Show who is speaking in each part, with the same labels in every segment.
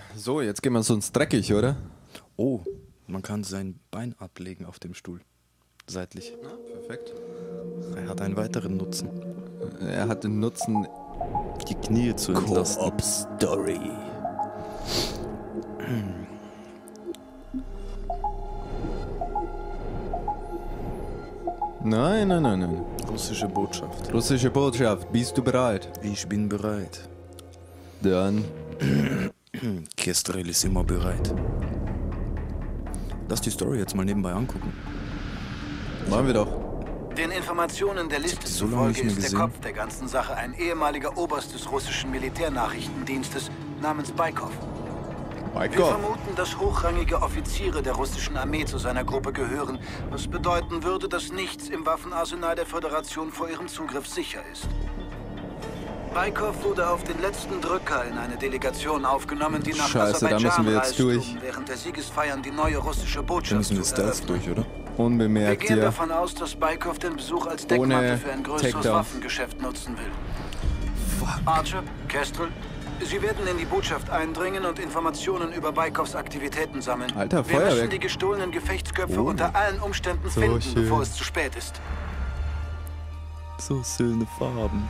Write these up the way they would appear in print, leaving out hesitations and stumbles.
Speaker 1: So, jetzt gehen wir so ins Dreckig, oder?
Speaker 2: Oh, man kann sein Bein ablegen auf dem Stuhl. Seitlich.
Speaker 1: Ja, perfekt.
Speaker 2: Er hat einen weiteren Nutzen.
Speaker 1: Er hat den Nutzen,
Speaker 2: Die Knie zu entlasten.
Speaker 1: Co-op-Story. Nein, nein, nein, nein.
Speaker 2: Russische Botschaft.
Speaker 1: Russische Botschaft, bist du bereit?
Speaker 2: Ich bin bereit.
Speaker 1: Dann.
Speaker 2: Kestrel ist immer bereit. Lass die Story jetzt mal nebenbei angucken.
Speaker 1: Machen wir doch.
Speaker 3: Den Informationen der Liste
Speaker 2: so lange
Speaker 3: zufolge
Speaker 2: nicht mehr
Speaker 3: ist der
Speaker 2: gesehen.
Speaker 3: Kopf der ganzen Sache ein ehemaliger Oberst des russischen Militärnachrichtendienstes namens Baikov. Wir vermuten, dass hochrangige Offiziere der russischen Armee zu seiner Gruppe gehören, was bedeuten würde, dass nichts im Waffenarsenal der Föderation vor ihrem Zugriff sicher ist. Baikov wurde auf den letzten Drücker in eine Delegation aufgenommen, die nach
Speaker 1: Scheiße, da müssen wir jetzt
Speaker 3: reiste,
Speaker 1: durch.
Speaker 3: um während der Siegesfeiern die neue russische
Speaker 2: Da
Speaker 3: Botschaft
Speaker 2: müssen wir
Speaker 3: zu
Speaker 2: Stealth
Speaker 3: eröffnen.
Speaker 2: durch, oder?
Speaker 3: Wir
Speaker 1: Unbemerkt
Speaker 3: gehen
Speaker 1: hier.
Speaker 3: davon aus, dass Baikov den Besuch als Deckmantel
Speaker 1: Ohne
Speaker 3: für ein größeres
Speaker 1: Takedown.
Speaker 3: Waffengeschäft nutzen will. Archer, Kestrel, Sie werden in die Botschaft eindringen und Informationen über Baikovs Aktivitäten sammeln.
Speaker 1: Alter,
Speaker 3: Wir müssen
Speaker 1: Feuerwerk.
Speaker 3: die gestohlenen Gefechtsköpfe
Speaker 2: Oh.
Speaker 3: unter allen Umständen
Speaker 1: So
Speaker 3: finden,
Speaker 1: schön.
Speaker 3: bevor es zu spät ist.
Speaker 2: So schöne Farben.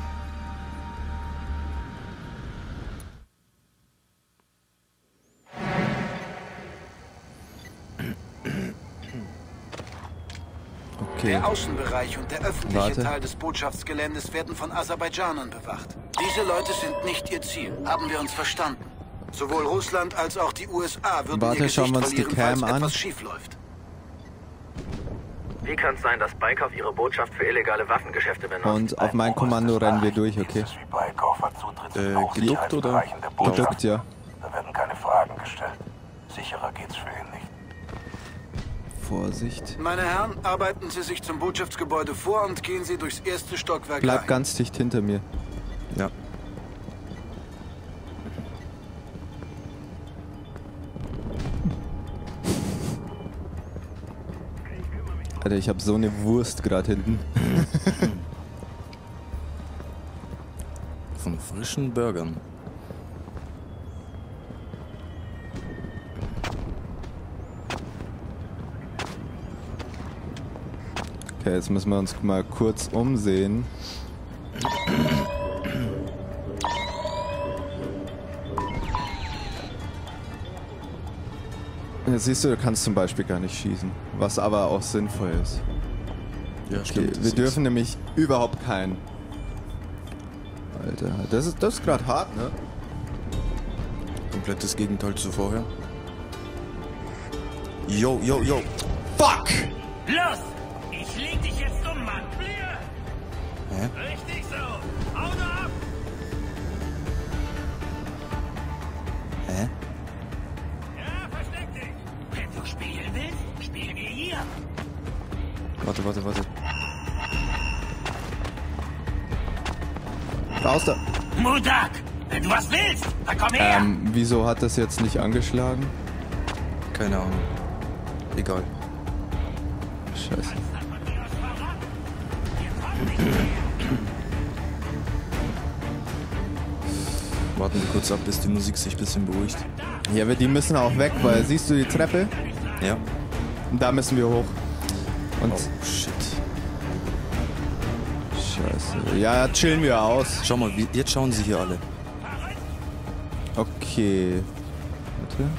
Speaker 1: Okay.
Speaker 3: Der Außenbereich und der öffentliche
Speaker 1: Warte.
Speaker 3: Teil des Botschaftsgeländes werden von Aserbaidschanern bewacht. Diese Leute sind nicht ihr Ziel. Haben wir uns verstanden? Sowohl Russland als auch die USA würden
Speaker 1: Warte,
Speaker 3: ihr Gesicht
Speaker 1: schauen wir uns die
Speaker 3: verlieren,
Speaker 1: Cam
Speaker 3: falls
Speaker 1: an.
Speaker 3: etwas schief läuft.
Speaker 4: Wie kann es sein, dass Baikov ihre Botschaft für illegale Waffengeschäfte benutzt?
Speaker 1: Und auf mein Kommando rennen wir durch, okay?
Speaker 5: Baikov hat Zutritt zu den
Speaker 2: Geduckt oder?
Speaker 5: Hochsicherheitsbereichen der Botschaft.
Speaker 1: Geduckt, ja.
Speaker 5: Da werden keine Fragen gestellt. Sicherer geht's für ihn nicht.
Speaker 1: Vorsicht.
Speaker 3: Meine Herren, arbeiten Sie sich zum Botschaftsgebäude vor und gehen Sie durchs erste Stockwerk
Speaker 1: Bleib
Speaker 3: rein.
Speaker 1: ganz dicht hinter mir.
Speaker 2: Ja.
Speaker 1: Alter, ich habe so eine Wurst gerade hinten.
Speaker 2: Von frischen Burgern.
Speaker 1: Okay, jetzt müssen wir uns mal kurz umsehen. Jetzt siehst du kannst zum Beispiel gar nicht schießen, was aber auch sinnvoll ist.
Speaker 2: Ja,
Speaker 1: Okay,
Speaker 2: stimmt.
Speaker 1: wir dürfen nämlich überhaupt keinen. Alter, das ist gerade hart, ne?
Speaker 2: Komplettes Gegenteil zu vorher. Yo, yo, yo.
Speaker 1: Fuck!
Speaker 6: Los! Ich leg dich jetzt um, Mann!
Speaker 2: Hä?
Speaker 6: Richtig so! Hau nur ab!
Speaker 2: Hä?
Speaker 6: Ja, versteck dich! Wenn du spielen willst, spielen wir hier!
Speaker 2: Warte.
Speaker 1: Raus da!
Speaker 6: Mudak! Wenn du was willst, dann komm her!
Speaker 1: Wieso hat das jetzt nicht angeschlagen?
Speaker 2: Keine Ahnung. Egal.
Speaker 1: Scheiße.
Speaker 2: Warten wir kurz ab, bis die Musik sich ein bisschen beruhigt.
Speaker 1: Ja, aber die müssen auch weg, weil siehst du die Treppe?
Speaker 2: Ja.
Speaker 1: Und da müssen wir hoch. Und
Speaker 2: Oh, shit.
Speaker 1: Scheiße. Ja, chillen wir aus.
Speaker 2: Schau mal, jetzt schauen sie hier alle.
Speaker 1: Okay. Warte.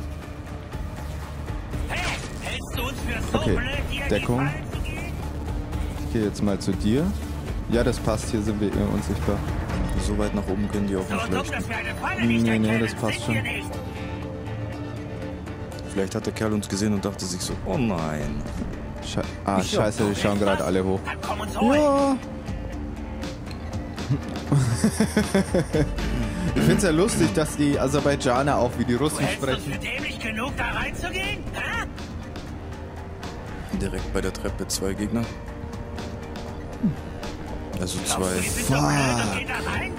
Speaker 6: Hey, hältst du uns für so
Speaker 1: Okay,
Speaker 6: blöd, hier in die
Speaker 1: Deckung.
Speaker 6: Fallen zu gehen?
Speaker 1: Ich gehe jetzt mal zu dir. Ja, das passt. Hier sind wir unsichtbar.
Speaker 2: So weit nach oben können die auch
Speaker 6: So
Speaker 2: nicht
Speaker 6: dumm,
Speaker 2: leuchten.
Speaker 6: dass wir eine Falle nicht
Speaker 1: Nee,
Speaker 6: erkennen,
Speaker 1: das passt
Speaker 6: sind
Speaker 1: schon.
Speaker 6: wir nicht.
Speaker 2: Vielleicht hat der Kerl uns gesehen und dachte sich so, oh nein.
Speaker 1: Scheiße, die schauen gerade alle hoch.
Speaker 6: Dann komm uns holen!
Speaker 1: Ja. Ich find's ja lustig, dass die Aserbaidschaner auch wie die Russen
Speaker 6: Du hältst uns
Speaker 1: sprechen.
Speaker 6: für dämlich genug, da reinzugehen? Hä?
Speaker 2: Direkt bei der Treppe 2 Gegner. Also
Speaker 6: Glaubst du,
Speaker 2: 2.
Speaker 6: wir sind so blöd und gehen da rein?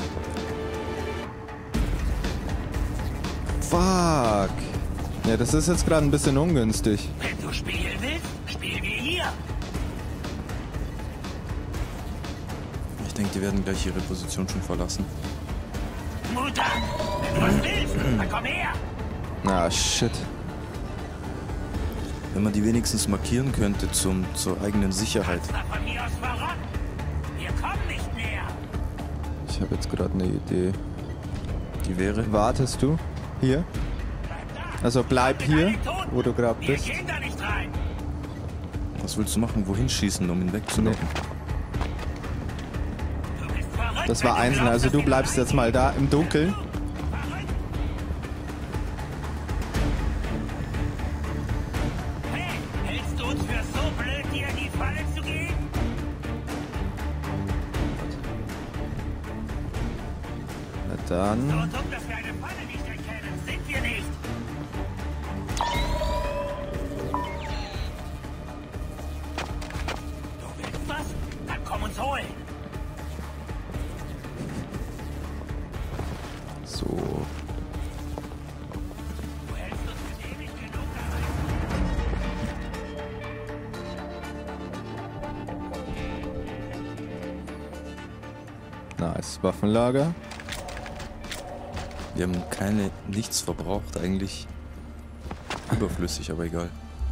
Speaker 1: Fuck. Ja, das ist jetzt gerade ein bisschen ungünstig.
Speaker 6: Wenn du spielen willst, spielen wir hier!
Speaker 2: Ich denke, die werden gleich ihre Position schon verlassen.
Speaker 6: Mutter, wenn du was willst, dann komm her!
Speaker 1: Ah, shit.
Speaker 2: Wenn man die wenigstens markieren könnte zur eigenen Sicherheit.
Speaker 6: Von mir aus verrotten. Wir kommen nicht näher.
Speaker 1: Ich habe jetzt gerade eine Idee.
Speaker 2: Die wäre...
Speaker 1: Wartest du? Hier? Also bleib hier, wo du gerade bist.
Speaker 6: Wir gehen da nicht rein.
Speaker 2: Was willst du machen? Wohin schießen, um ihn wegzulocken?
Speaker 6: Du bist verrückt.
Speaker 1: Das war einzeln, also du bleibst jetzt mal da im Dunkeln.
Speaker 6: Hey, hältst du uns für so blöd, dir in die Falle zu gehen?
Speaker 1: Na dann.
Speaker 6: So dumm, dass wir eine Falle nicht erkennen. Sind wir nicht. Du willst was? Dann komm uns holen.
Speaker 1: So.
Speaker 6: Du hältst uns für ewig genug dabei.
Speaker 1: Nice. Waffenlager.
Speaker 2: Wir haben nichts verbraucht, eigentlich überflüssig, aber egal.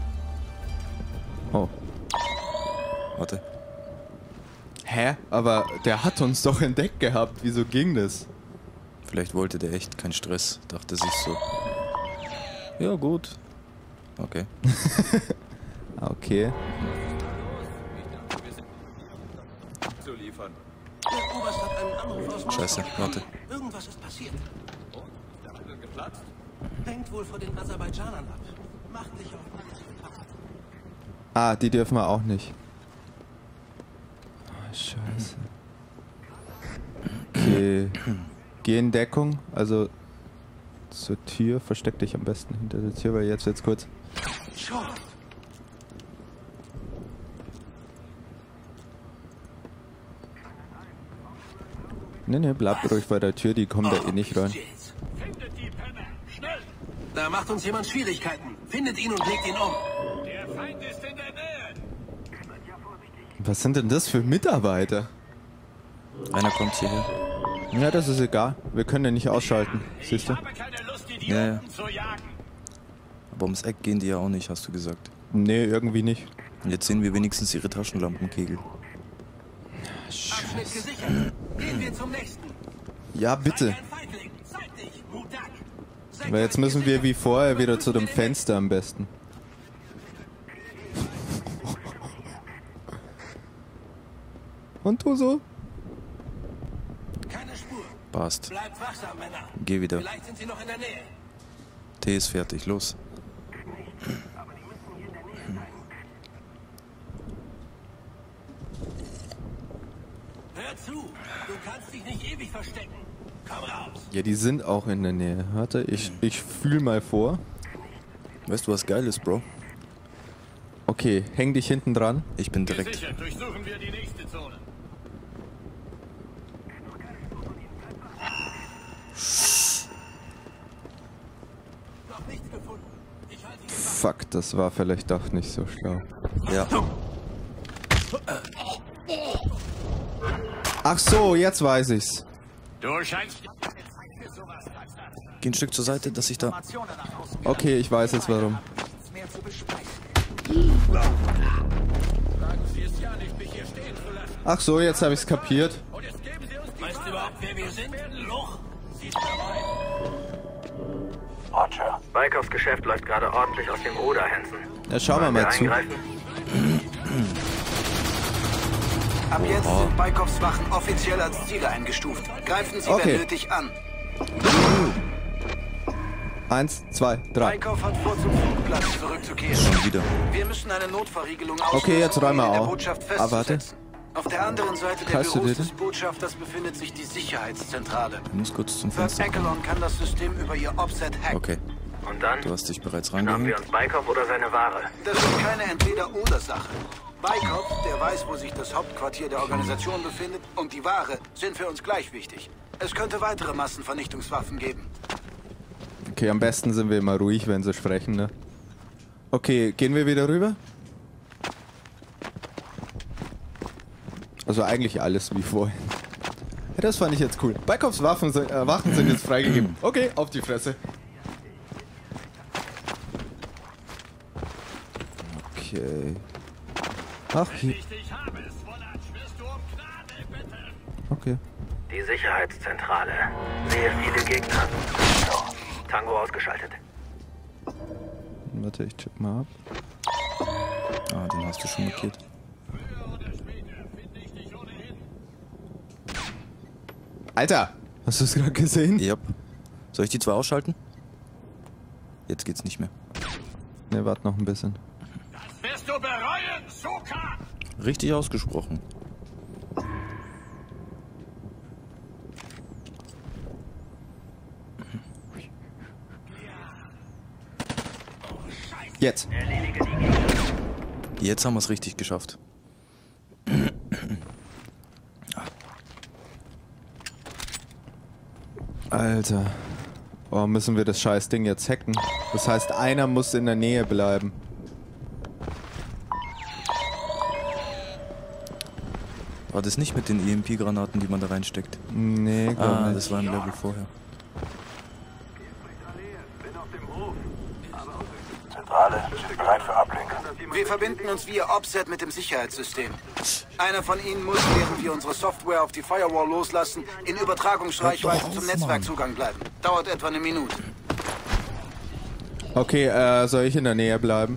Speaker 1: Oh.
Speaker 2: Warte.
Speaker 1: Hä? Aber der hat uns doch entdeckt gehabt. Wieso ging das?
Speaker 2: Vielleicht wollte der echt keinen Stress, dachte sich so. Ja, gut. Okay.
Speaker 1: Okay.
Speaker 5: Der Oberst hat einen Anruf aus Moskau
Speaker 2: Scheiße,
Speaker 5: bekommen.
Speaker 2: warte.
Speaker 5: Irgendwas ist passiert. Hängt wohl von den Aserbaidschanern ab. Macht dich auf alles gefasst.
Speaker 1: Ah, die dürfen wir auch nicht. Oh, scheiße. Okay. Geh in Deckung, also zur Tür. Versteck dich am besten hinter der Tür, weil jetzt kurz. Nee, bleib ruhig bei der Tür, die kommen da eh nicht rein.
Speaker 6: Findet die Penner. Schnell.
Speaker 5: Da macht uns jemand Schwierigkeiten. Findet ihn und legt ihn um.
Speaker 6: Der Feind ist in der Nähe.
Speaker 1: Was sind denn das für Mitarbeiter?
Speaker 2: Einer kommt hierher.
Speaker 1: Ja, das ist egal. Wir können den nicht ausschalten. Siehst du?
Speaker 6: Ich habe keine Lust, die
Speaker 2: Ja, ja.
Speaker 6: Idioten zu jagen.
Speaker 2: Aber ums Eck gehen die ja auch nicht, hast du gesagt.
Speaker 1: Nee, irgendwie nicht.
Speaker 2: Und jetzt sehen wir wenigstens ihre Taschenlampenkegel.
Speaker 5: Abschnitt gesichert. Gehen wir zum nächsten.
Speaker 1: Ja, bitte.
Speaker 5: Ein Feigling. Zeig dich, Mudak.
Speaker 1: Weil jetzt müssen wir wie vorher wieder zu dem Fenster am besten. Und du so?
Speaker 5: Keine Spur.
Speaker 2: Passt.
Speaker 5: Bleibt wachsam, Männer.
Speaker 2: Geh wieder.
Speaker 5: Vielleicht sind sie noch in der Nähe.
Speaker 2: Tee ist fertig, los.
Speaker 5: Hör zu. Du kannst dich nicht ewig verstecken. Komm raus.
Speaker 1: Ja, die sind auch in der Nähe. Warte, ich fühl mal vor.
Speaker 2: Weißt du, was geil ist, Bro?
Speaker 1: Okay, häng dich hinten dran.
Speaker 2: Ich bin direkt.
Speaker 6: Gesichert durchsuchen wir die nächste Zone.
Speaker 5: Noch nichts gefunden. Ich halte ihn wach.
Speaker 1: Fuck, das war vielleicht doch nicht so schlau.
Speaker 2: Ja.
Speaker 1: Ach so, jetzt weiß ich's.
Speaker 6: Du scheinst...
Speaker 2: Geh ein Stück zur Seite, dass ich da...
Speaker 1: Okay, ich weiß jetzt warum. Ach so, jetzt habe ich's kapiert.
Speaker 5: Weißt du überhaupt, wer wir sind? Loch.
Speaker 3: Roger.
Speaker 4: Beikovs Geschäft läuft gerade ordentlich aus dem Ruder, Hansen.
Speaker 1: Ja, schauen wir
Speaker 4: Wollen
Speaker 1: mal zu.
Speaker 4: eingreifen?
Speaker 3: Ab jetzt sind Beikovs Wachen offiziell als Ziele eingestuft. Greifen Sie,
Speaker 1: Okay.
Speaker 3: wenn nötig, an.
Speaker 1: 1, 2, 3.
Speaker 3: Baikov hat vor, zum Flugplatz zurückzukehren.
Speaker 2: Schon wieder.
Speaker 3: Wir müssen eine Notverriegelung auslösen,
Speaker 1: Okay, jetzt räum mal
Speaker 3: um ihn in der
Speaker 1: auf.
Speaker 3: Botschaft
Speaker 1: Ah, warte.
Speaker 3: festzusetzen. Auf der anderen Seite der
Speaker 1: Kannst du
Speaker 3: Büros
Speaker 1: bitte?
Speaker 3: des Botschafters befindet sich die Sicherheitszentrale.
Speaker 2: Ich muss kurz zum
Speaker 3: First
Speaker 2: Fenster.
Speaker 3: Echelon kann das System über ihr Offset hacken.
Speaker 2: Okay,
Speaker 4: Und dann
Speaker 2: du hast dich bereits
Speaker 4: haben wir
Speaker 2: reingehängt.
Speaker 4: uns Baikov oder seine Ware.
Speaker 3: Das ist keine Entweder-oder-Sache. Baikov, der weiß, wo sich das Hauptquartier der Organisation befindet, und die Ware sind für uns gleich wichtig. Es könnte weitere Massenvernichtungswaffen geben.
Speaker 1: Okay, am besten sind wir immer ruhig, wenn sie sprechen, ne? Okay, gehen wir wieder rüber? Also eigentlich alles wie vorhin. Ja, das fand ich jetzt cool. Beikovs Wachen sind jetzt freigegeben. Okay, auf die Fresse. Okay. Ach, hier. Okay.
Speaker 4: Die Sicherheitszentrale. Sehe viele Gegner. So, Tango ausgeschaltet.
Speaker 1: Warte, ich check mal ab.
Speaker 2: Ah, den hast du schon markiert.
Speaker 1: Alter! Hast du es gerade gesehen?
Speaker 2: Ja. Soll ich die zwei ausschalten? Jetzt geht's nicht mehr.
Speaker 1: Ne, warte noch ein bisschen.
Speaker 5: Das wirst du bereuen, Soka!
Speaker 2: Richtig ausgesprochen.
Speaker 1: Jetzt!
Speaker 2: Jetzt haben wir es richtig geschafft.
Speaker 1: Alter. Oh, müssen wir das scheiß Ding jetzt hacken? Das heißt, einer muss in der Nähe bleiben.
Speaker 2: War das nicht mit den EMP-Granaten, die man da reinsteckt?
Speaker 1: Nee, glaub nicht.
Speaker 2: Das war im Level vorher.
Speaker 3: Zentrale, sind bereit für Ablink. Wir verbinden uns via Offset mit dem Sicherheitssystem. Einer von Ihnen muss, während wir unsere Software auf die Firewall loslassen, in Übertragungsreichweite zum Netzwerkzugang bleiben. Dauert etwa eine Minute.
Speaker 1: Okay, soll ich in der Nähe bleiben?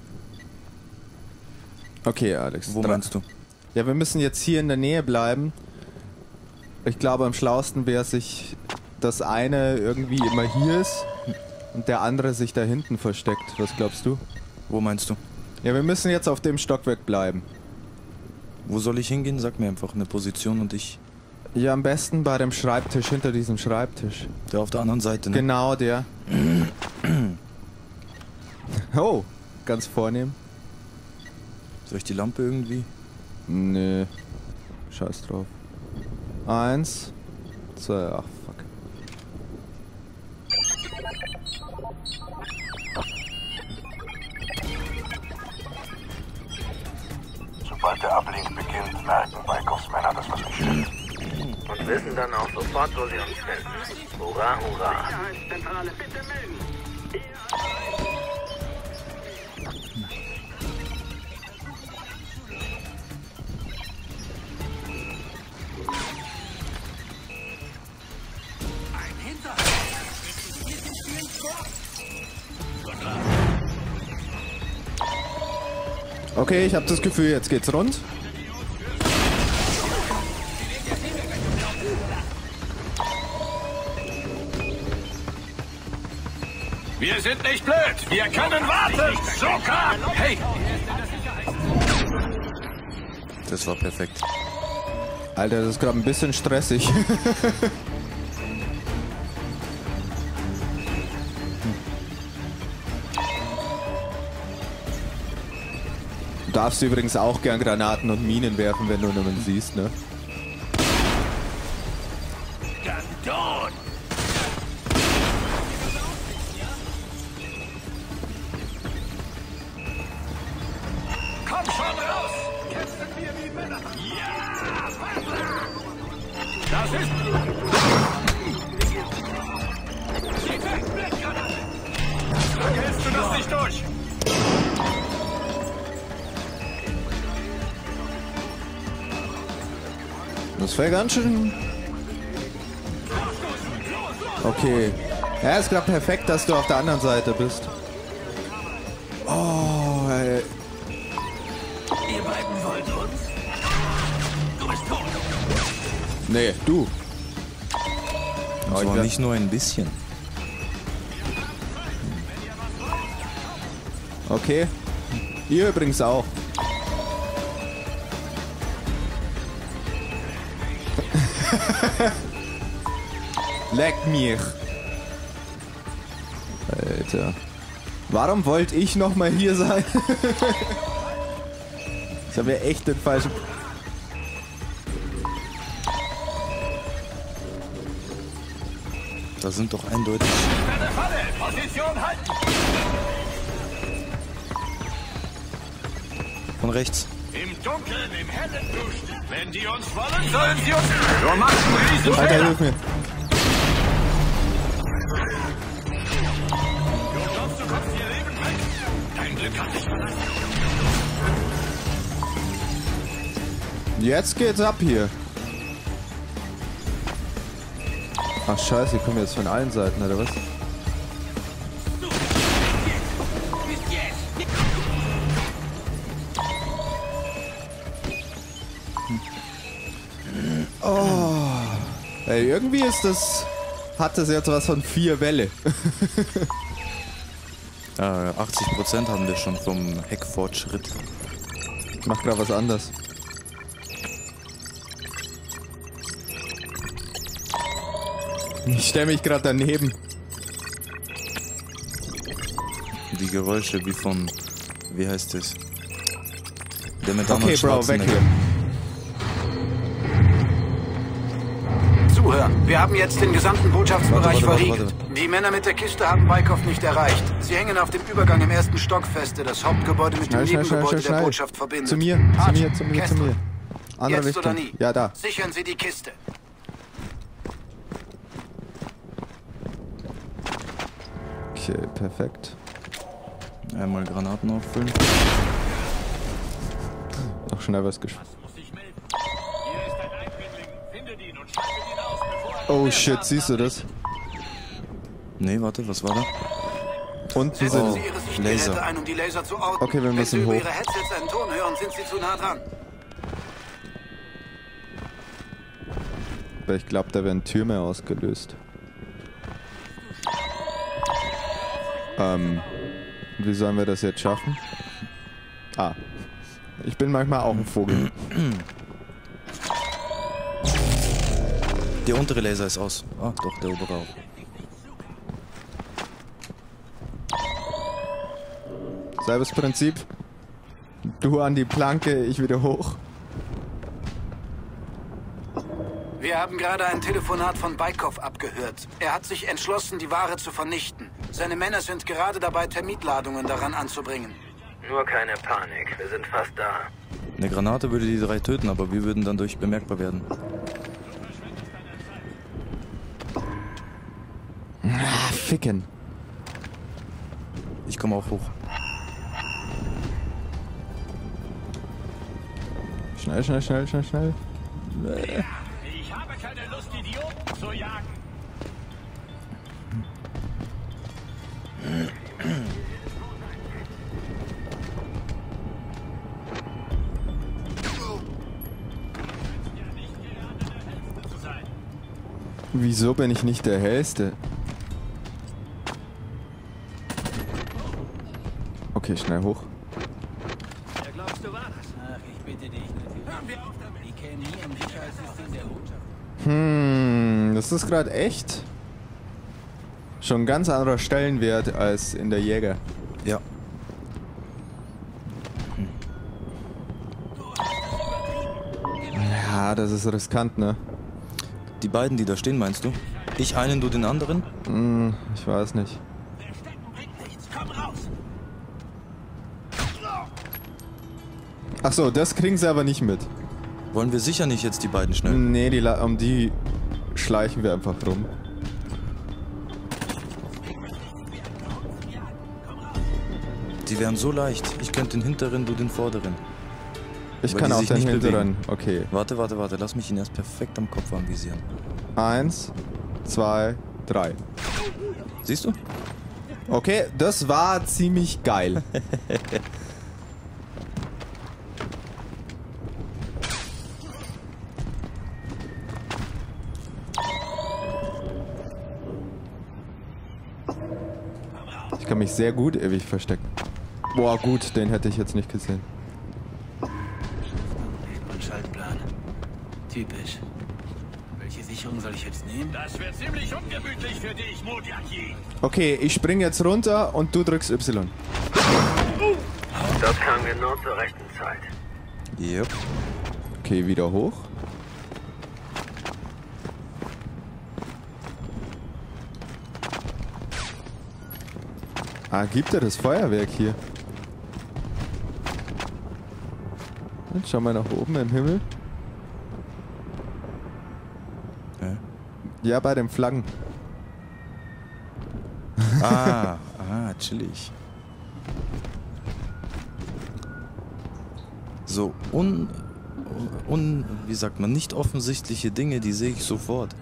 Speaker 1: Okay, Alex.
Speaker 2: Wo meinst du?
Speaker 1: Ja, wir müssen jetzt hier in der Nähe bleiben. Ich glaube, am schlauesten wäre sich, dass eine irgendwie immer hier ist und der andere sich da hinten versteckt. Was glaubst du?
Speaker 2: Wo meinst du?
Speaker 1: Ja, wir müssen jetzt auf dem Stockwerk bleiben.
Speaker 2: Wo soll ich hingehen? Sag mir einfach eine Position und ich...
Speaker 1: Ja, am besten bei dem Schreibtisch, hinter diesem Schreibtisch.
Speaker 2: Der auf der anderen Seite, ne?
Speaker 1: Genau, der. Oh, ganz vornehm.
Speaker 2: Soll ich die Lampe irgendwie?
Speaker 1: Nö. Scheiß drauf. 1, 2, ach fuck.
Speaker 3: Sobald der Ablink beginnt, merken Beikovs Männer, dass was nicht stimmt.
Speaker 4: Und wissen dann auch sofort, wo sie uns finden. Hurra, hurra.
Speaker 5: Sicherheitszentrale, bitte melden.
Speaker 1: Okay, ich habe das Gefühl, jetzt geht's rund.
Speaker 5: Wir sind nicht blöd. Wir können warten. Soka! Hey!
Speaker 2: Das war perfekt.
Speaker 1: Alter, das ist gerade ein bisschen stressig. Du darfst übrigens auch gern Granaten und Minen werfen, wenn du niemanden siehst, ne?
Speaker 5: Gandon! Komm schon raus! Kämpfen wir wie Männer! Ja! Das ist... Sieh weg, Blitgranate! So hältst du das nicht durch!
Speaker 1: Das wäre ganz schön... Okay. Ja, ist gerade perfekt, dass du auf der anderen Seite bist. Oh, ey.
Speaker 5: Ihr beiden wollt uns? Du bist tot!
Speaker 1: Nee, du.
Speaker 2: Und zwar nicht nur ein bisschen.
Speaker 1: Okay. Ihr übrigens auch. Leck mich. Alter. Warum wollte ich noch mal hier sein? Ich habe ja echt den falschen...
Speaker 2: Da sind doch eindeutig...
Speaker 5: Eine Falle! Position halten!
Speaker 2: Von rechts.
Speaker 5: Im Dunkeln, im Hellen duschen. Wenn die uns wollen, sollen sie uns... Du machst einen riesen
Speaker 1: Alter,
Speaker 5: Fehler!
Speaker 1: hilf mir.
Speaker 5: Du glaubst, du kommst hier lebend weg? Dein Glück hat dich verlassen.
Speaker 1: Jetzt geht's ab hier. Ach scheiße, die kommen jetzt von allen Seiten, oder was? Oh. Ey, irgendwie ist das... Hat das jetzt was von 4 Welle.
Speaker 2: 80% haben wir schon vom Heckfortschritt.
Speaker 1: Ich mach grad was anderes. Ich stell mich gerade daneben.
Speaker 2: Die Geräusche wie von... Wie heißt es? Der mit
Speaker 1: Okay, Bro, weg hier.
Speaker 3: Zuhören. Wir haben jetzt den gesamten Botschaftsbereich verriegelt. Die Männer mit der Kiste haben Baikov nicht erreicht. Sie hängen auf dem Übergang im 1. Stock fest, der das Hauptgebäude mit dem Nebengebäude der Botschaft verbindet.
Speaker 1: Zu mir, zu mir, zu mir, zu mir. Andere
Speaker 3: Jetzt oder
Speaker 1: Richtung.
Speaker 3: nie.
Speaker 1: Ja, da.
Speaker 3: Sichern Sie die Kiste.
Speaker 1: Okay, perfekt.
Speaker 2: Einmal Granaten auffüllen.
Speaker 1: Noch schnell was gespielt. Oh shit, siehst du das?
Speaker 2: Nee, warte, was war da?
Speaker 1: Unten
Speaker 3: Setzen
Speaker 1: sind...
Speaker 3: Sie Ihre Sichtgeräte
Speaker 2: Laser.
Speaker 3: ein, um die Laser zu orten.
Speaker 1: Okay, wir müssen
Speaker 3: Wenn Sie
Speaker 1: hoch.
Speaker 3: über Ihre Headsets einen Ton hören, sind Sie zu nah dran.
Speaker 1: Weil ich glaube, da werden Türme ausgelöst. Wie sollen wir das jetzt schaffen? Ah. Ich bin manchmal auch ein Vogel.
Speaker 2: Der untere Laser ist aus. Ah, doch, der obere auch.
Speaker 1: Selbes Prinzip. Du an die Planke, ich wieder hoch.
Speaker 3: Wir haben gerade ein Telefonat von Baikov abgehört. Er hat sich entschlossen, die Ware zu vernichten. Seine Männer sind gerade dabei, Termitladungen daran anzubringen.
Speaker 4: Nur keine Panik, wir sind fast da.
Speaker 2: Eine Granate würde die 3 töten, aber wir würden dann durch bemerkbar werden.
Speaker 1: Ah, ficken.
Speaker 2: Ich komme auch hoch.
Speaker 1: Schnell, schnell, schnell, schnell, schnell.
Speaker 5: Ich habe keine Lust, Idioten zu jagen.
Speaker 1: Wieso bin ich nicht der Hellste? Okay, schnell hoch.
Speaker 5: Wer glaubst du was? Ach, ich bitte dich natürlich. Hören wir auf damit. Die kennen hier im Sicherheitssystem der Botschaft.
Speaker 1: Das ist gerade echt schon ein ganz anderer Stellenwert als in der Jäger.
Speaker 2: Ja.
Speaker 1: Ja, das ist riskant, ne?
Speaker 2: Die beiden, die da stehen, meinst du? Ich einen, du den anderen?
Speaker 1: Ich weiß nicht.
Speaker 5: Verstecken bringt nichts. Komm raus.
Speaker 1: Ach so, das kriegen sie aber nicht mit.
Speaker 2: Wollen wir sicher nicht jetzt die beiden schnell?
Speaker 1: Nee, um die schleichen wir einfach rum.
Speaker 2: Die wären so leicht. Ich könnte den hinteren, du den vorderen.
Speaker 1: Ich
Speaker 2: Weil
Speaker 1: kann
Speaker 2: die
Speaker 1: auch
Speaker 2: sich
Speaker 1: den
Speaker 2: nicht
Speaker 1: hinteren. Okay.
Speaker 2: Warte. Lass mich ihn erst perfekt am Kopf anvisieren.
Speaker 1: 1, 2, 3.
Speaker 2: Siehst du?
Speaker 1: Okay, das war ziemlich geil. Ich kann mich sehr gut ewig verstecken. Boah, gut, den hätte ich jetzt nicht gesehen.
Speaker 5: Und Schaltplan. Typisch. Welche Sicherung soll ich jetzt nehmen? Das wird ziemlich ungemütlich für dich, Modiaki.
Speaker 1: Okay, ich spring jetzt runter und du drückst Y.
Speaker 4: Das kam genau zur rechten Zeit.
Speaker 2: Yep.
Speaker 1: Okay, wieder hoch. Ah, gibt er das Feuerwerk hier? Jetzt schau mal nach oben im Himmel. Ja, bei den Flaggen.
Speaker 2: Chillig. So, wie sagt man, nicht offensichtliche Dinge, die sehe ich sofort.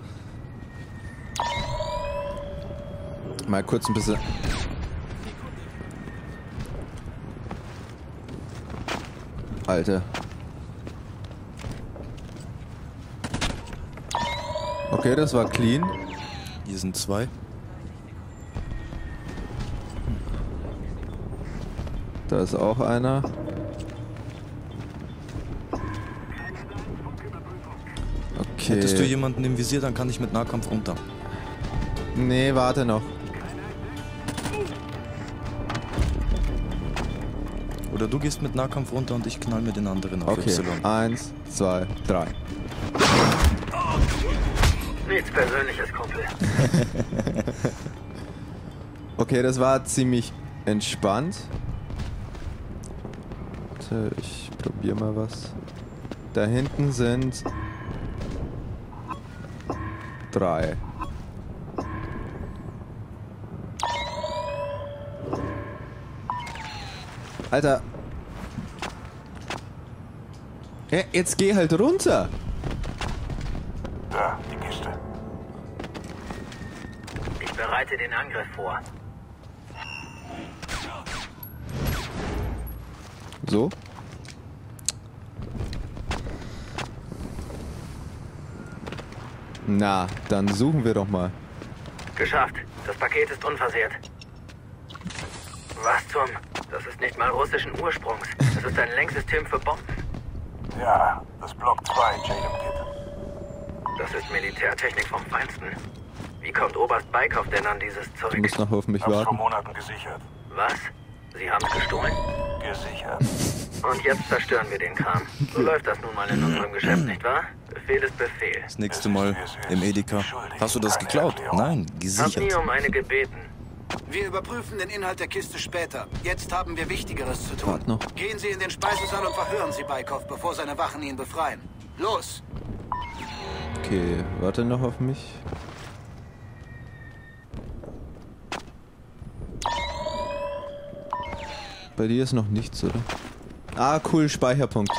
Speaker 1: Mal kurz ein bisschen... Alter. Okay, das war clean.
Speaker 2: Hier sind 2.
Speaker 1: Da ist auch einer. Okay.
Speaker 2: Hättest du jemanden im Visier, dann kann ich mit Nahkampf runter.
Speaker 1: Nee, warte noch.
Speaker 2: Oder du gehst mit Nahkampf runter und ich knall mit den anderen auf
Speaker 1: Okay,
Speaker 2: Y.
Speaker 1: 1, 2, 3.
Speaker 4: Nichts Persönliches, Kumpel.
Speaker 1: Okay, das war ziemlich entspannt. Warte, ich probiere mal was. Da hinten sind 3. Alter. Ja, jetzt geh halt runter.
Speaker 3: Da, die Kiste.
Speaker 4: Ich bereite den Angriff vor.
Speaker 1: So. Na, dann suchen wir doch mal.
Speaker 4: Geschafft. Das Paket ist unversehrt. Was zum... Das ist nicht mal russischen Ursprungs. Das ist ein Lenksystem für Bomben.
Speaker 3: Ja, das Block 2 Jadem-Kit.
Speaker 4: Das ist Militärtechnik vom Feinsten. Wie kommt Oberst Baikov denn an dieses Zeug?
Speaker 1: Du musst noch auf mich
Speaker 3: Hab's vor
Speaker 1: warten.
Speaker 3: Monaten gesichert.
Speaker 4: Was? Sie haben es gestohlen?
Speaker 3: Gesichert.
Speaker 4: Und jetzt zerstören wir den Kram. So läuft das nun mal in unserem Geschäft, nicht wahr? Befehl ist Befehl.
Speaker 2: Das nächste Mal im Edeka. Hast du das geklaut? Nein,
Speaker 4: Hab nie
Speaker 2: gesichert.
Speaker 4: um eine gebeten.
Speaker 3: Wir überprüfen den Inhalt der Kiste später. Jetzt haben wir Wichtigeres zu tun.
Speaker 1: Wart noch.
Speaker 3: Gehen Sie in den Speisesaal und verhören Sie Baikov, bevor seine Wachen ihn befreien. Los!
Speaker 1: Okay, warte noch auf mich. Bei dir ist noch nichts, oder? Ah, cool, Speicherpunkt.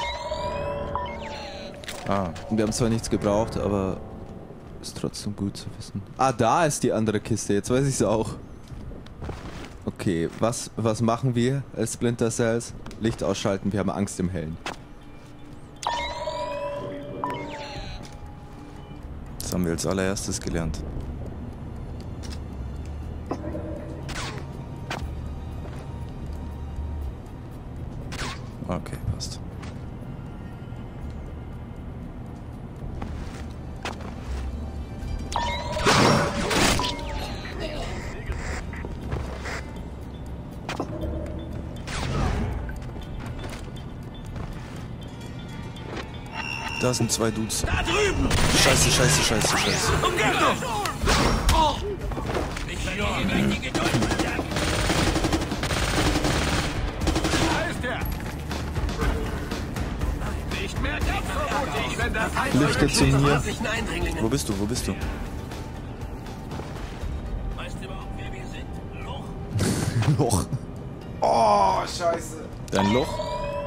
Speaker 2: Ah,
Speaker 1: Wir haben zwar nichts gebraucht, aber ist trotzdem gut zu wissen. Ah, da ist die andere Kiste, jetzt weiß ich es auch. Okay, was machen wir als Splinter Cells? Licht ausschalten, wir haben Angst im Hellen.
Speaker 2: das haben wir als allererstes gelernt. Okay, passt. Da sind 2 Dudes.
Speaker 6: Da drüben!
Speaker 2: Scheiße, scheiße, scheiße, scheiße.
Speaker 6: Umgebung! Ich verliere gleich die Geduld. Da ist er! Nicht mehr vermute ich, wenn das heißt,
Speaker 1: Flüchte zu mir.
Speaker 2: Wo bist du? Wo bist du?
Speaker 6: Weißt du überhaupt, wer wir sind? Loch?
Speaker 1: Loch. Oh, scheiße.
Speaker 2: Dein Loch?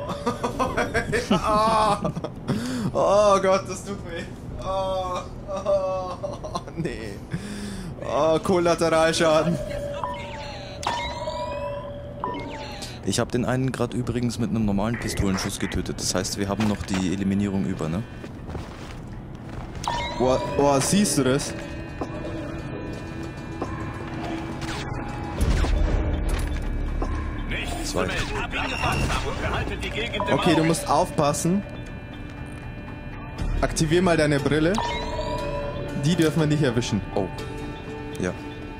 Speaker 1: Oh Gott, das tut weh. Oh, nee. Oh, Kollateralschaden.
Speaker 2: Ich habe den einen gerade übrigens mit einem normalen Pistolenschuss getötet. Das heißt, wir haben noch die Eliminierung über, ne?
Speaker 1: Oh, siehst du das?
Speaker 6: Nichts
Speaker 2: 2.
Speaker 6: zu melden. Hab ihn gefasst und behalte die Gegend im
Speaker 1: Okay, du
Speaker 6: Auge.
Speaker 1: musst aufpassen. Aktivier mal deine Brille. Die dürfen wir nicht erwischen.
Speaker 2: Oh. Ja.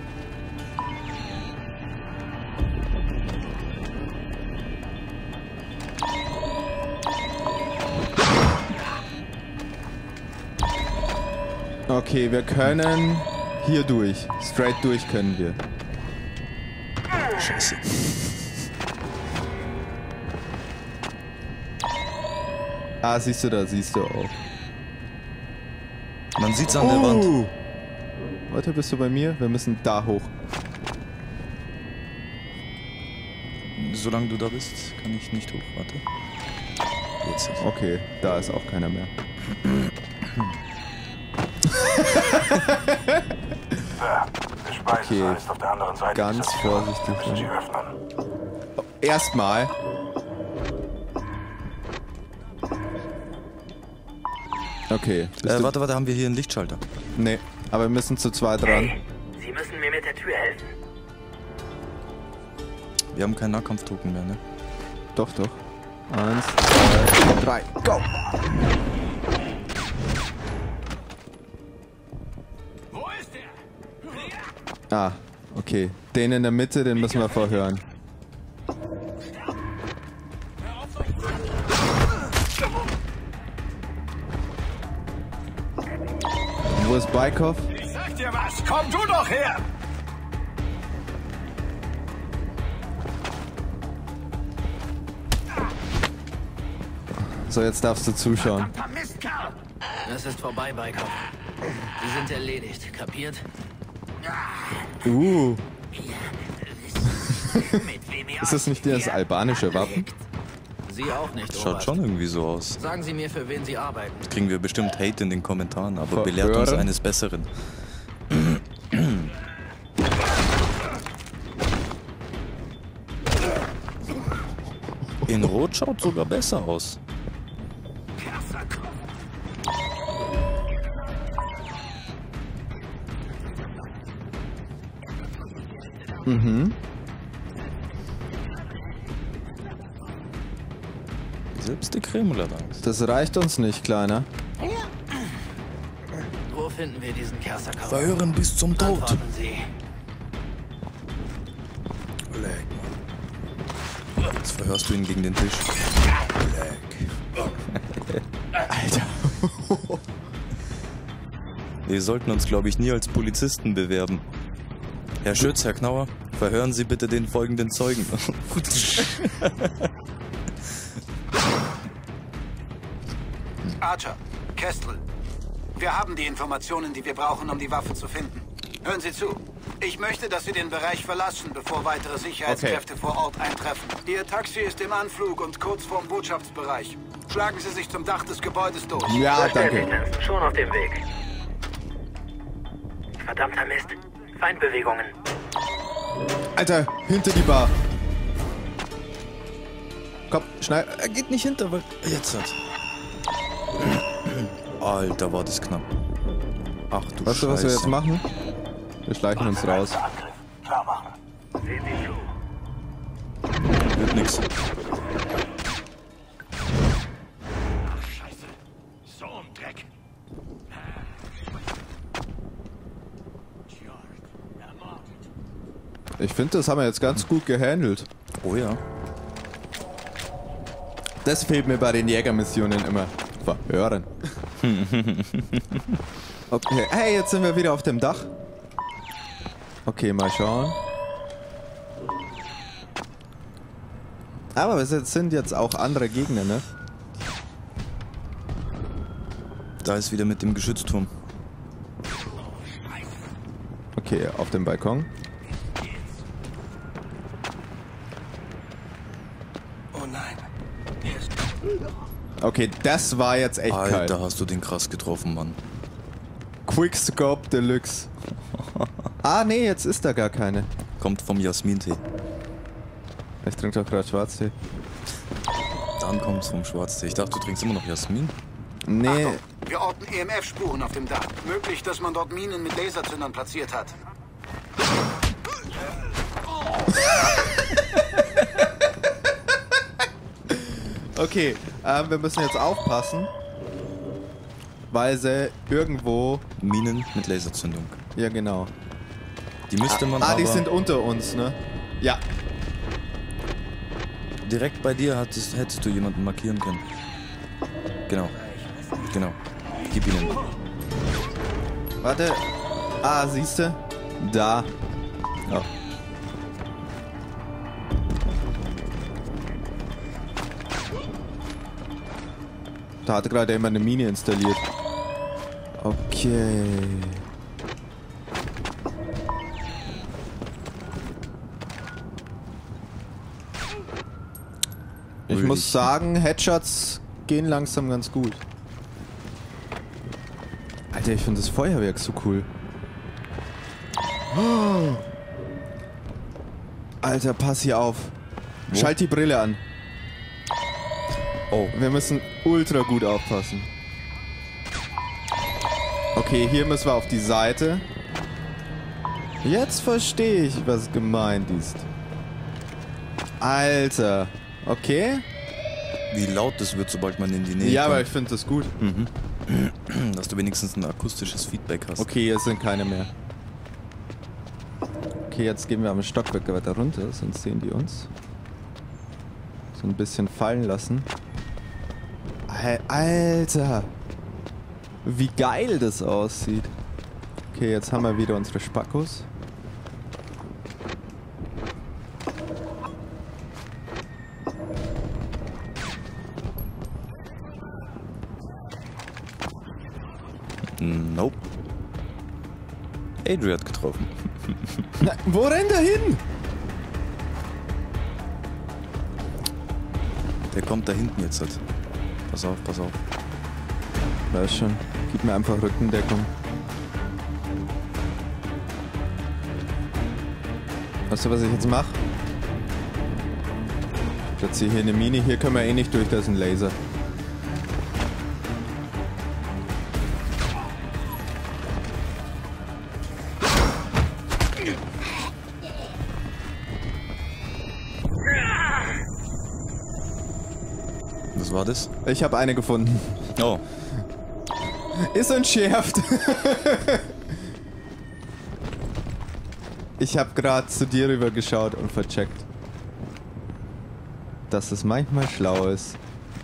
Speaker 1: Okay, wir können hier durch. Straight durch können wir.
Speaker 2: Scheiße.
Speaker 1: Ah, siehst du da, siehst du auch.
Speaker 2: Man sieht's an der Wand.
Speaker 1: Warte, bist du bei mir? Wir müssen da hoch.
Speaker 2: Solange du da bist, kann ich nicht hoch. Warte. Jetzt.
Speaker 1: Okay, da ist auch keiner mehr.
Speaker 7: Der Speisesaal ist auf der anderen Seite.
Speaker 1: Ganz vorsichtig.
Speaker 7: Müssen Sie öffnen.
Speaker 1: Erstmal. Okay.
Speaker 2: Warte, haben wir hier einen Lichtschalter?
Speaker 1: Nee, aber wir müssen zu zweit ran.
Speaker 4: Hey, Sie müssen mir mit der Tür helfen.
Speaker 2: Wir haben keinen Nahkampftoken mehr, ne?
Speaker 1: Doch. 1, 2, 3, go!
Speaker 6: Wo ist der?
Speaker 1: Ah, okay. Den in der Mitte, den müssen wir vorhören. Wo ist Baikov?
Speaker 6: Ich sag dir was, komm du doch her!
Speaker 1: So, jetzt darfst du zuschauen.
Speaker 6: Mistkerl!
Speaker 5: Das ist vorbei, Baikov. Sie sind erledigt, kapiert?
Speaker 6: Mit wem ihr
Speaker 1: Ist das nicht das albanische Wappen?
Speaker 5: Sie auch nicht,
Speaker 2: Schaut
Speaker 5: Oberst.
Speaker 2: schon irgendwie so aus.
Speaker 5: Sagen Sie mir, für wen Sie arbeiten.
Speaker 2: Kriegen wir bestimmt Hate in den Kommentaren, aber
Speaker 1: Verhören?
Speaker 2: belehrt uns eines Besseren. In Rot schaut sogar besser aus. Selbst die Kreml hat Angst.
Speaker 1: Das reicht uns nicht, Kleiner.
Speaker 5: Wo finden wir diesen Kersakov?
Speaker 2: Verhören bis zum Tod.
Speaker 5: Antworten Sie.
Speaker 2: Leck, Mann. Jetzt verhörst du ihn gegen den Tisch. Leck.
Speaker 1: Alter.
Speaker 2: Wir sollten uns, glaube ich, nie als Polizisten bewerben. Herr Schütz, Herr Knauer, verhören Sie bitte den folgenden Zeugen.
Speaker 3: Archer, Kestrel, wir haben die Informationen, die wir brauchen, um die Waffe zu finden. Hören Sie zu. Ich möchte, dass Sie den Bereich verlassen, bevor weitere Sicherheitskräfte vor Ort eintreffen. Ihr Taxi ist im Anflug und kurz vorm Botschaftsbereich. Schlagen Sie sich zum Dach des Gebäudes durch.
Speaker 1: Ja,
Speaker 4: Verständlich,
Speaker 1: danke.
Speaker 4: Nansen. Schon auf dem Weg. Verdammter Mist. Feindbewegungen.
Speaker 1: Alter, hinter die Bar. Komm, schnell.
Speaker 2: Er geht nicht hinter, weil... Jetzt hat. Alter, war das knapp. Ach du
Speaker 1: Weißt du, was wir jetzt machen? Wir schleichen uns raus.
Speaker 7: Angriff. Klar machen.
Speaker 4: Sehen Sie zu.
Speaker 2: Wird nix.
Speaker 6: Scheiße. So ein Dreck.
Speaker 1: Ich finde, das haben wir jetzt ganz gut gehandelt.
Speaker 2: Oh ja.
Speaker 1: Das fehlt mir bei den Jägermissionen immer. Verhören. Okay, hey, jetzt sind wir wieder auf dem Dach. Okay, mal schauen. Aber es sind jetzt auch andere Gegner, ne?
Speaker 2: Da ist wieder mit dem Geschützturm.
Speaker 1: Okay, auf dem Balkon.
Speaker 6: Oh nein.
Speaker 1: Okay, das war jetzt echt
Speaker 2: Alter,
Speaker 1: kalt.
Speaker 2: hast du den krass getroffen, Mann.
Speaker 1: Quickscope Deluxe. Ah, nee, jetzt ist da gar keine.
Speaker 2: Kommt vom Jasmintee.
Speaker 1: Ich trinke doch gerade Schwarztee.
Speaker 2: Dann kommt's vom Schwarztee. Ich dachte, du trinkst immer noch Jasmin.
Speaker 1: Nee,
Speaker 3: Achtung, wir orten EMF-Spuren auf dem Dach. Möglich, dass man dort Minen mit Laserzündern platziert hat.
Speaker 1: okay, wir müssen jetzt aufpassen, weil sie irgendwo...
Speaker 2: Minen mit Laserzündung.
Speaker 1: Ja, genau.
Speaker 2: Die müsste man
Speaker 1: Ah,
Speaker 2: aber...
Speaker 1: die sind unter uns, ne? Ja.
Speaker 2: Direkt bei dir hättest du jemanden markieren können. Genau. Genau. Gib ihnen.
Speaker 1: Warte. Ah, siehste? Da.
Speaker 2: Ja.
Speaker 1: Da hatte gerade jemand eine Mine installiert. Okay. Ich muss sagen, Headshots gehen langsam ganz gut. Alter, ich finde das Feuerwerk so cool. Oh. Alter, pass hier auf. Wo? Schalt die Brille an. Oh, wir müssen ultra gut aufpassen. Okay, hier müssen wir auf die Seite. Jetzt verstehe ich, was gemeint ist. Alter. Okay.
Speaker 2: Wie laut das wird, sobald man in die Nähe kommt.
Speaker 1: Ja, aber ich finde das gut.
Speaker 2: Mhm. Dass du wenigstens ein akustisches Feedback hast.
Speaker 1: Okay, hier sind keine mehr. Okay, jetzt gehen wir am Stockwerk weiter runter, sonst sehen die uns. So ein bisschen fallen lassen. Alter! Wie geil das aussieht. Okay, jetzt haben wir wieder unsere Spackos.
Speaker 2: Nope. Adrian hat getroffen.
Speaker 1: Na, wo rennt er hin?
Speaker 2: Der kommt da hinten jetzt halt. Pass auf, pass auf.
Speaker 1: Weiß schon. Gib mir einfach Rückendeckung. Weißt du, was ich jetzt mache? Ich platziere hier eine Mine. Hier können wir eh nicht durch, da ist ein Laser.
Speaker 2: Was war das?
Speaker 1: Ich habe eine gefunden.
Speaker 2: Oh.
Speaker 1: Ist entschärft. Ich habe gerade zu dir rüber geschaut und vercheckt, dass es manchmal schlau ist.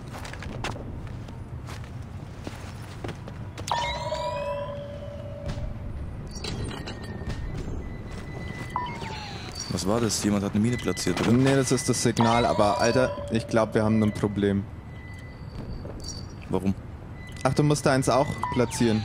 Speaker 2: Was war das? Jemand hat eine Mine platziert, oder?
Speaker 1: Nee, das ist das Signal, aber Alter, ich glaube, wir haben ein Problem.
Speaker 2: Warum?
Speaker 1: Ach, du musst da eins auch platzieren.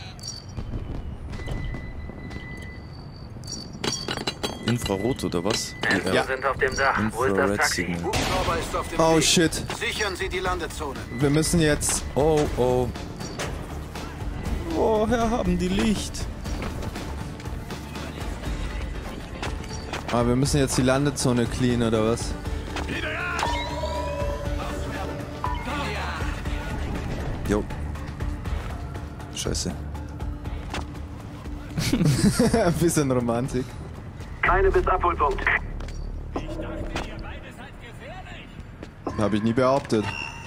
Speaker 2: Infrarot oder was?
Speaker 4: Wir sind auf dem Dach. Wo ist das Taxi?
Speaker 2: Signal.
Speaker 3: Hubschrauber ist auf dem
Speaker 1: Oh
Speaker 3: Weg.
Speaker 1: shit.
Speaker 3: Sichern Sie die Landezone.
Speaker 1: Wir müssen jetzt...
Speaker 2: Oh, oh. Woher haben die Licht?
Speaker 1: Ah, wir müssen jetzt die Landezone clean, oder was?
Speaker 2: Jo. Scheiße.
Speaker 1: Ein bisschen Romantik.
Speaker 7: Keine bis Abholpunkt.
Speaker 1: Habe ich nie behauptet.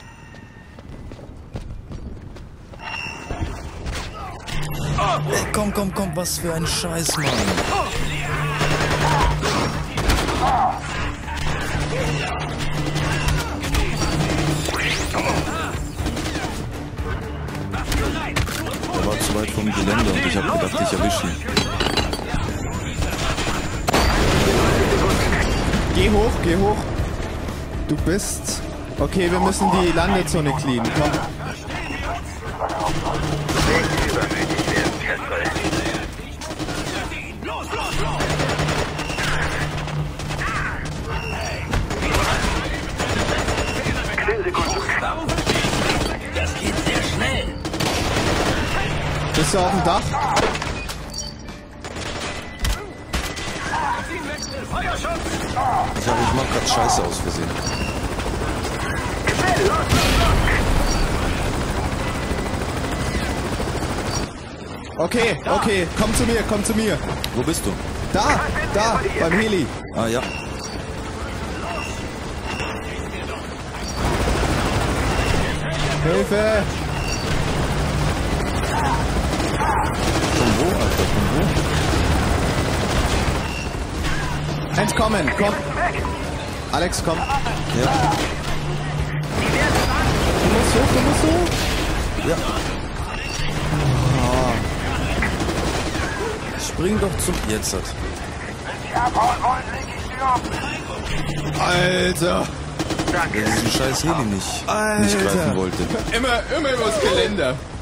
Speaker 2: Ey, komm, komm, komm, was für ein Scheiß, Mann. Der war zu weit vom Geländer und ich hab gedacht, ich erwische ihn.
Speaker 1: Geh hoch, geh hoch. Du bist... Okay, wir müssen die Landezone clean. Komm.
Speaker 6: Das geht sehr schnell.
Speaker 1: Bist du auf dem Dach?
Speaker 2: Ich mach grad Scheiße aus Versehen.
Speaker 1: Okay, okay. Komm zu mir, komm zu mir.
Speaker 2: Wo bist du?
Speaker 1: Da, da, beim Heli.
Speaker 2: Ah, ja.
Speaker 1: Hilfe.
Speaker 2: Von wo, Alter? Von wo?
Speaker 1: Entkommen, komm. Alex, komm.
Speaker 2: Ja.
Speaker 1: Du musst hoch, du musst hoch.
Speaker 2: Ja. Spring doch zum... Jetzt hat.
Speaker 1: Alter.
Speaker 2: Der diesen scheiß Heli nicht
Speaker 1: Alter.
Speaker 2: greifen wollte.
Speaker 1: Immer übers Geländer.